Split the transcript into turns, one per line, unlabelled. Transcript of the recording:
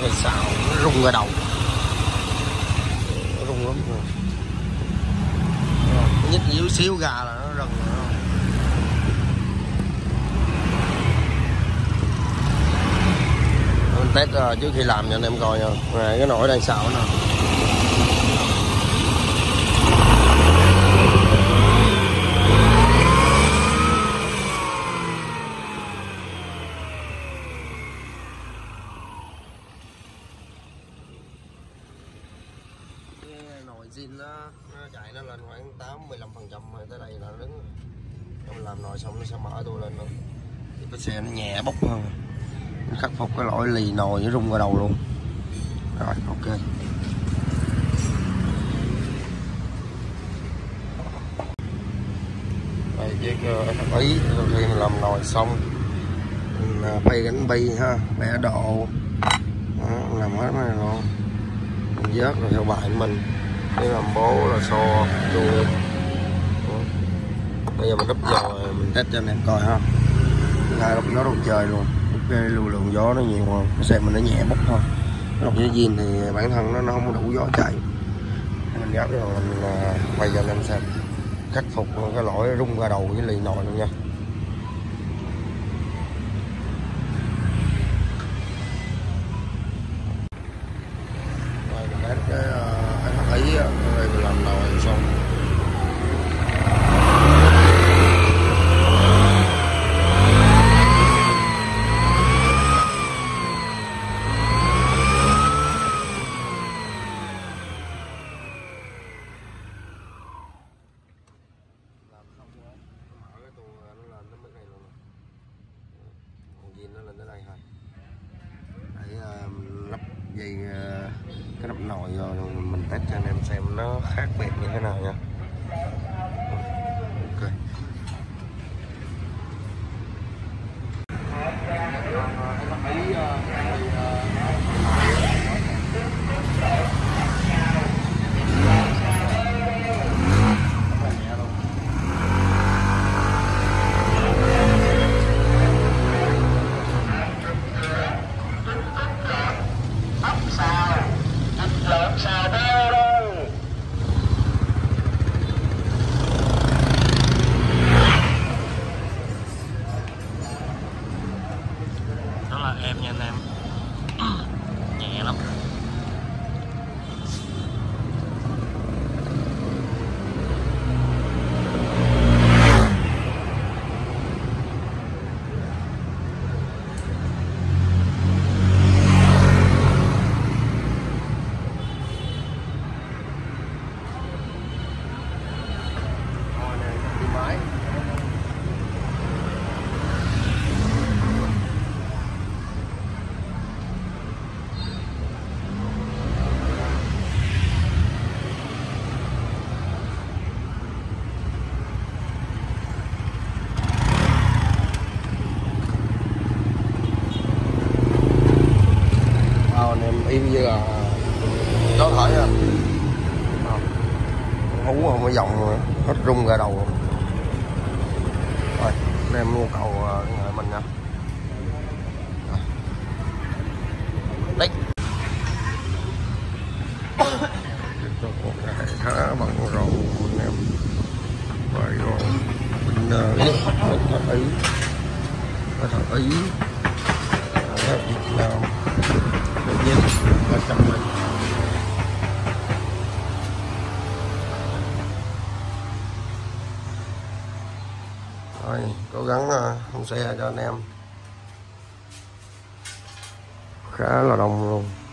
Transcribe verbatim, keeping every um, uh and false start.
Rồi xào nó rung ra đầu, nó rung lắm rồi. Nhích yếu xíu gà là nó rần rồi. Mình test uh, trước khi làm cho anh em coi nha. Này, cái nồi đang xào nè. Nồi zin nó, nó chạy nó lên khoảng tám mươi lăm phần trăm rồi, tới đây là nó đứng. Mình làm nồi xong nó sẽ mở tôi lên luôn. Thì cái xe nó nhẹ bốc hơn. Nó khắc phục cái lỗi lì nồi nó rung vào đầu luôn. Rồi ok. Đây chiếc uh, ý khi mình làm nồi xong mình phay gánh bi ha, bẻ độ. Đó, làm hết cái này luôn. Mình vớt rồi theo bài của mình. Cái làm bố là xô chuông. Bây giờ mình đắp giò mình test cho anh em coi ha. Hai lọc gió đầu trời luôn. Ok, lưu lượng gió nó nhiều không? Cái xe mình nó nhẹ bốc thôi. Cái lọc gió zin thì bản thân nó nó không có đủ gió chạy. Mình gấp rồi mình quay cho anh em xem. Khắc phục cái lỗi rung ra đầu với lì nồi luôn nha. Rồi mình test cái uh, ấy rồi mình làm nồi xong. Nó lên tới đây thôi. Để uh, lắp dây uh, cái nắp nồi rồi mình test cho anh em xem nó khác biệt như thế nào nha. Ok. Đó là em nha anh em. Nhẹ lắm. Im như là có thể à. Hú không có dòng hết rung ra đầu. Rồi đem nhu cầu nghệ mình nha. Tích khá bận rộn anh em. Vậy rồi mình thật ý thật ý thật Việt Nam tự nhiên là chậm mình. Rồi cố gắng không xe cho anh em, khá là đông luôn.